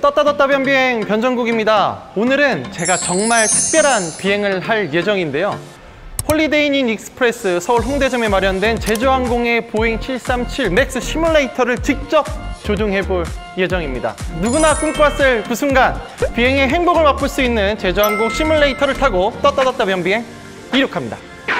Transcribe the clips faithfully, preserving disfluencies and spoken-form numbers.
떴다 떴다 변비행 변정국입니다. 오늘은 제가 정말 특별한 비행을 할 예정인데요. 홀리데이인 익스프레스 서울 홍대점에 마련된 제주항공의 보잉 칠삼칠 맥스 시뮬레이터를 직접 조종해 볼 예정입니다. 누구나 꿈꿔왔을 그 순간 비행의 행복을 맛볼 수 있는 제주항공 시뮬레이터를 타고 떴다 떴다 변비행 이륙합니다.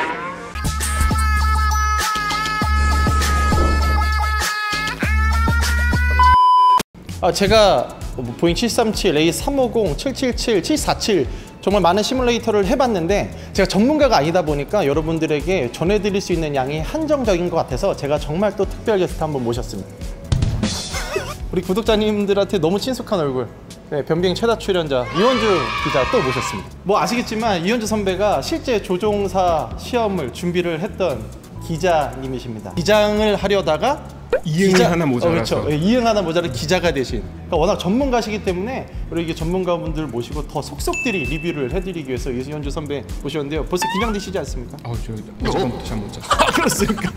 아, 제가 보잉 칠삼칠, 에이 삼오공, 칠칠칠, 칠사칠 정말 많은 시뮬레이터를 해봤는데 제가 전문가가 아니다 보니까 여러분들에게 전해드릴 수 있는 양이 한정적인 것 같아서 제가 정말 또 특별 게스트 한번 모셨습니다. 우리 구독자님들한테 너무 친숙한 얼굴, 네, 변비행 최다 출연자 이원주 기자 또 모셨습니다. 뭐 아시겠지만 이원주 선배가 실제 조종사 시험을 준비를 했던 기자님이십니다. 기장을 하려다가 이응 기자, 하나 모자라서 어, 그렇죠. 이응 하나 모자라 기자가 되신, 그러니까 워낙 전문가시기 때문에 우리 이게 전문가분들 모시고 더 속속들이 리뷰를 해드리기 위해서 이원주 선배 모셨는데요. 벌써 긴장되시지 않습니까? 아, 저 어제부터 잠 못 잤어요. 아, 그렇습니까?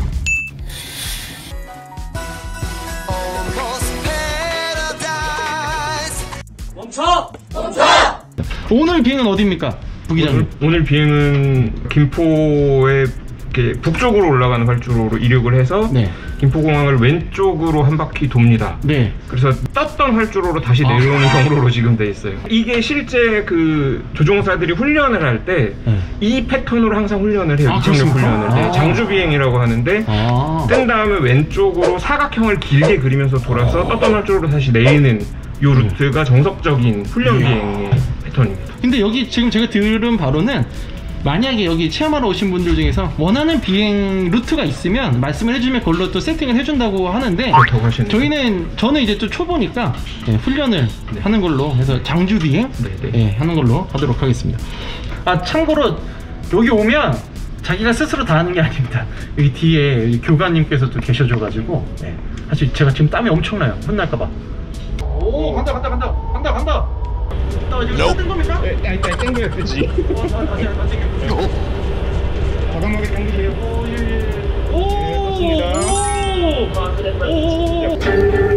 멈춰! 멈춰! 오늘 비행은 어디입니까? 부기장님. 오늘, 오늘 비행은 김포의 이렇게 북쪽으로 올라가는 활주로로 이륙을 해서 네. 김포공항을 왼쪽으로 한 바퀴 돕니다. 네. 그래서 떴던 활주로로 다시 내려오는 아. 경로로 지금 돼 있어요. 이게 실제 그 조종사들이 훈련을 할 때 이 네. 패턴으로 항상 훈련을 해요. 아, 이착륙 훈련을. 네. 장주 비행이라고 하는데 아. 뗀 다음에 왼쪽으로 사각형을 길게 그리면서 돌아서 아. 떴던 활주로로 다시 내리는 요 루트가 정석적인 훈련 비행의 패턴입니다. 근데 여기 지금 제가 들은 바로는 만약에 여기 체험하러 오신 분들 중에서 원하는 비행 루트가 있으면 말씀을 해주면 그걸로 또 세팅을 해준다고 하는데 저희는 저는 이제 또 초보니까 네, 훈련을 네. 하는 걸로 해서 장주 비행 네, 네. 네, 하는 걸로 하도록 하겠습니다. 아, 참고로 여기 오면 자기가 스스로 다 하는 게 아닙니다. 여기 뒤에 여기 교관님께서 또 계셔줘가지고 네. 사실 제가 지금 땀이 엄청나요. 혼날까봐. 오, 간다 간다 간다 간다 간다. 나 지금 뜬 겁니까? 네, 일단 땡겨야 되지. 어, 다시 다시 땡겨보세요. 과감하게 당기세요. 오, 예, 예. 오, 네, 맞습니다. 오, 오, 오.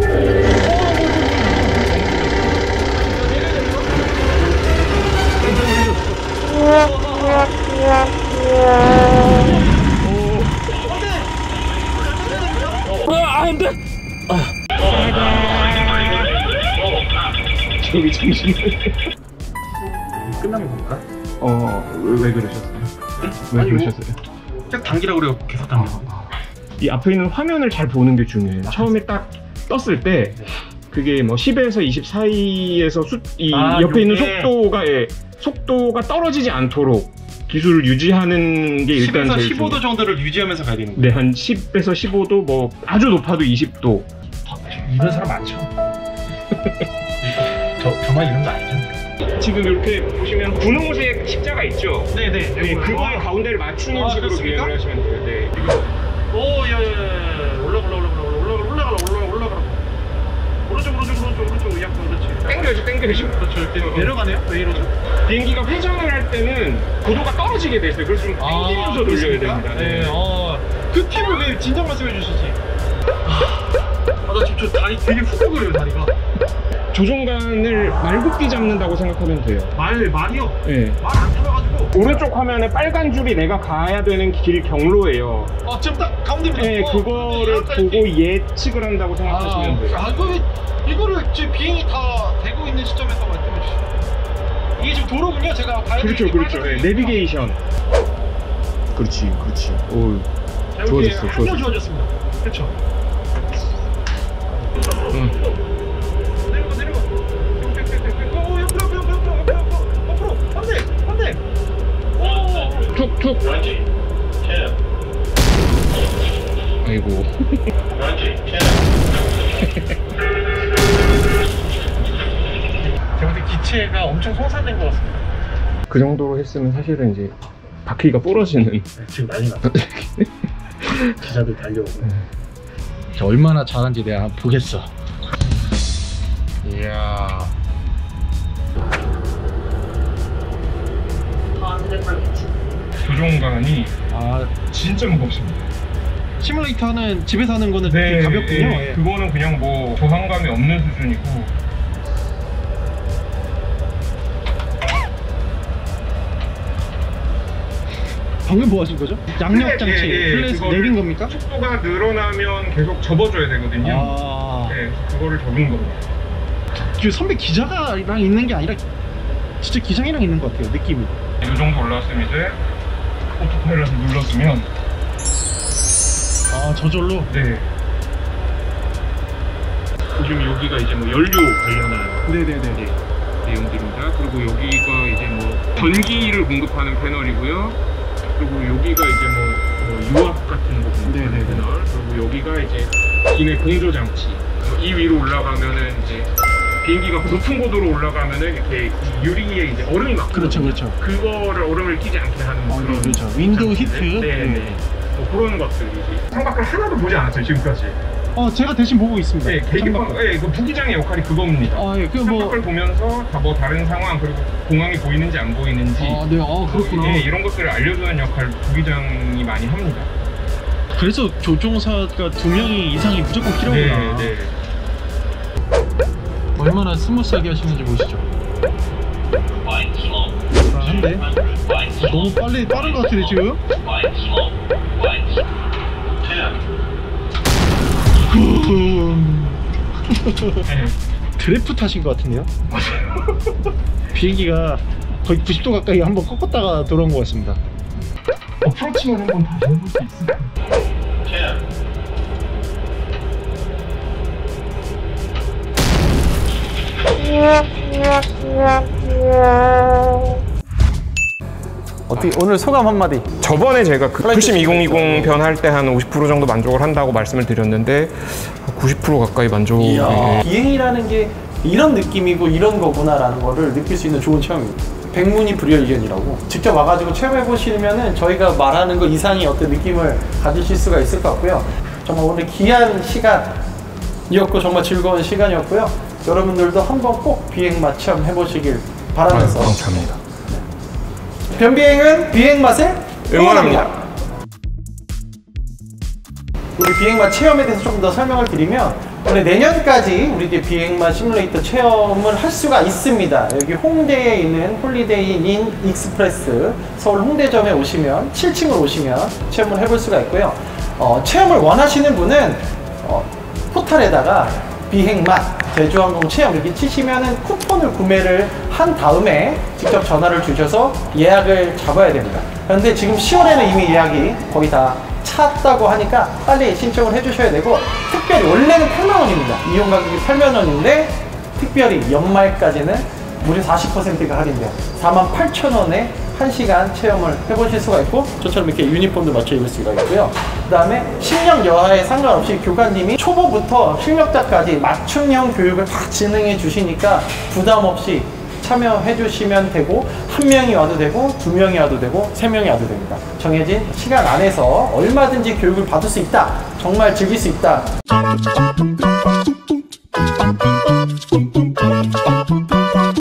아, 안 돼. 여기 정신을. 끝나면 볼까? 어, 왜, 왜 그러셨어요? 왜 아니, 그러셨어요? 딱 당기라고 그래요. 계속 당겨. 아, 이 앞에 있는 화면을 잘 보는 게 중요해요. 아, 처음에 딱 떴을 때 그게 뭐 십에서 이십 사이에서 수, 이 아, 옆에 요게. 있는 속도가 예, 속도가 떨어지지 않도록 기술을 유지하는 게 일단 십에서 제일 십오 도 중요해요. 정도를 유지하면서 가야 되는 거예요. 네, 한 십에서 십오 도, 뭐 아주 높아도 이십 도. 이런 사람 많죠. 저, 저만 이런 거 아니죠? 지금 이렇게 보시면 분홍색 십자가 있죠? 네네. 네, 그거의 가운데를 맞추는 아, 식으로 그렇습니까? 비행을 하시면 돼요. 네. 오, 야, 야, 야, 올라가, 올라가, 올라가, 올라가, 올라가, 올라가, 올라가. 오른쪽, 오른쪽, 오른쪽, 오른쪽, 약간 그렇지. 땡겨야죠, 땡겨야죠. 그렇죠, 이렇게 내려가네요? 왜 이러죠? 비행기가 회전을 할 때는 고도가 떨어지게 돼 있어요. 그래서 좀 땡기면서 아, 돌려야 됩니다. 네, 어, 그 팁을 왜 진작 말씀해 주시지? 아, 나 지금 저 다리 되게 후들거려요, 다리가. 조종관을 말굽기 잡는다고 생각하면 돼요. 말, 말이요? 네. 말 안 들어가지고. 오른쪽 화면에 빨간 줄이 내가 가야 되는 길 경로예요. 어, 지금 딱 가운데입니다. 네, 어, 그거를 보고 예측을 한다고 생각하시면 돼요. 아, 이거, 이거를 지금 비행이 다 되고 있는 시점에서 말씀해 주시죠. 이게 지금 도로군요, 제가 가야 되는 그렇죠, 그렇죠. 네, 내비게이션. 그렇지, 그렇지. 오, 좋아졌어, 좋아졌어. 좋아졌습니다. 그렇죠. 응. 내려가, 내려가. 오, 옆으로, 옆으로, 옆으로, 옆으로, 옆으로, 옆으로. 반대, 반대. 오, 툭툭. 아이고. 제가 볼 때 기체가 엄청 손상된 것 같습니다. 그 정도로 했으면 사실은 이제 바퀴가 부러지는. 네, 지금 난리 났어. 기자들 달려오고. 자, 얼마나 잘한지 내가 보겠어. 이야. 조종관이 아 진짜 무겁습니다. 시뮬레이터 하는 집에서 하는 거는 네, 가볍군요. 예, 예. 그거는 그냥 뭐 저항감이 없는 수준이고 방금 뭐 하신 거죠? 양력 장치, 예, 예, 플랫 내린 겁니까? 속도가 늘어나면 계속 접어줘야 되거든요. 아... 네, 그거를 접은 겁니다. 그 선배 기자랑 있는 게 아니라 진짜 기장이랑 있는 것 같아요, 느낌이. 이 정도 올라왔으면 이제 오토파일럿을 눌러주면 아, 저절로? 네. 지금 여기가 이제 뭐 연료 관련한 네네네 내용들입니다. 그리고 여기가 이제 뭐 전기를 공급하는 패널이고요. 그리고 여기가 이제 뭐, 뭐 유압 같은 거 공급하는 네네네. 패널. 그리고 여기가 이제 기내 공조 장치. 이 위로 올라가면은 이제 비행기가 높은 고도로 올라가면은 이렇게 유리에 이제 얼음이 막 그렇죠 그렇죠. 그거를 얼음을 끼지 않게 하는 어, 그런 그렇죠. 윈도우 히트. 네네. 네. 뭐 그런 것들이지. 창밖을 하나도 보지 않았어요 지금까지. 어, 제가 대신 보고 있습니다. 네, 계기판, 예, 그 부기장의 역할이 그겁니다. 아, 예, 그 뭐. 창밖을 보면서 다 뭐 다른 상황, 그리고 공항이 보이는지 안 보이는지. 아, 네, 아, 그렇구나. 예, 이런 것들을 알려주는 역할 부기장이 많이 합니다. 그래서 조종사가 두 명이 이상이 무조건 필요하구나. 네, 네. 얼마나 스무스하게 하시는지 보시죠. 한데 너무 빨리 빠른 것 같은데 지금? 드래프트 타신 것 같은데요? 비행기가 거의 구십 도 가까이 한번 꺾었다가 돌아온 것 같습니다. 어프로치만 한번 다시 해볼 수 있을까요? 어떻게 오늘 소감 한마디. 저번에 제가 그 풀심 이천이십 편 할 때 한 오십 퍼센트 정도 만족을 한다고 말씀을 드렸는데 구십 퍼센트 가까이 만족이. 비행이라는 게 이런 느낌이고 이런 거구나라는 거를 느낄 수 있는 좋은 체험입니다. 백문이 불여일견이라고. 직접 와가지고 체험해 보시면은 저희가 말하는 것 이상의 어떤 느낌을 가지실 수가 있을 것 같고요. 정말 오늘 귀한 시간이었고 정말 즐거운 시간이었고요. 여러분들도 한번 꼭 비행맛 체험 해보시길 바라면서. 아, 감사합니다. 변비행은 비행맛을 응원합니다. 우리 비행맛 체험에 대해서 조금 더 설명을 드리면 올해 내년까지 우리 이제 비행맛 시뮬레이터 체험을 할 수가 있습니다. 여기 홍대에 있는 홀리데이 인 익스프레스 서울 홍대점에 오시면 칠 층으로 오시면 체험을 해볼 수가 있고요. 어, 체험을 원하시는 분은 어, 포털에다가 비행맛 제주항공 체험 이렇게 치시면은 쿠폰을 구매를 한 다음에 직접 전화를 주셔서 예약을 잡아야 됩니다. 그런데 지금 시월에는 이미 예약이 거의 다 찼다고 하니까 빨리 신청을 해주셔야 되고, 특별히 원래는 팔만 원입니다. 이용 가격이 팔만 원인데 특별히 연말까지는 무려 사십 퍼센트가 할인돼요. 사만 팔천 원에 한 시간 체험을 해보실 수가 있고, 저처럼 이렇게 유니폼도 맞춰 입을 수가 있고요. 그 다음에 실력 여하에 상관없이 교관님이 초보부터 실력자까지 맞춤형 교육을 다 진행해 주시니까 부담 없이 참여해 주시면 되고, 한 명이 와도 되고 두 명이 와도 되고 세 명이 와도 됩니다. 정해진 시간 안에서 얼마든지 교육을 받을 수 있다, 정말 즐길 수 있다.